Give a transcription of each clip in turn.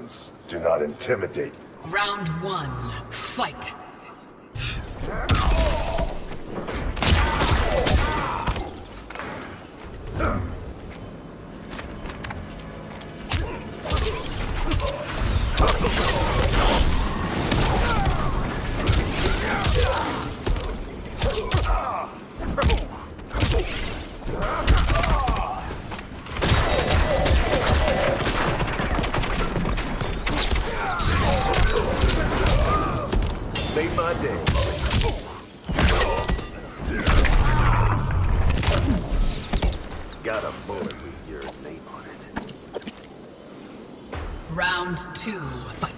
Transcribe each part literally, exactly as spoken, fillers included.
weapons do not intimidate. Round one, fight. Made my day. Got a bullet with your name on it. Round two, fight.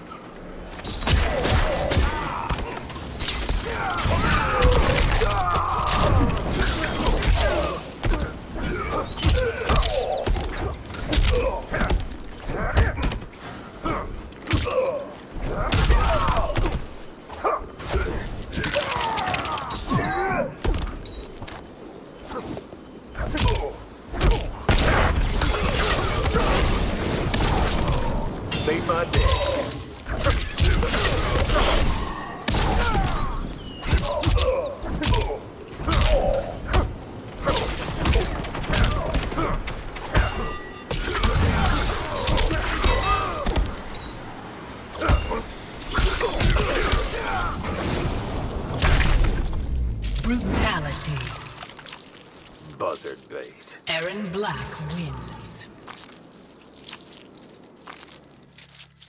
Made my day. Brutality. Buzzard bait. Aaron Black wins.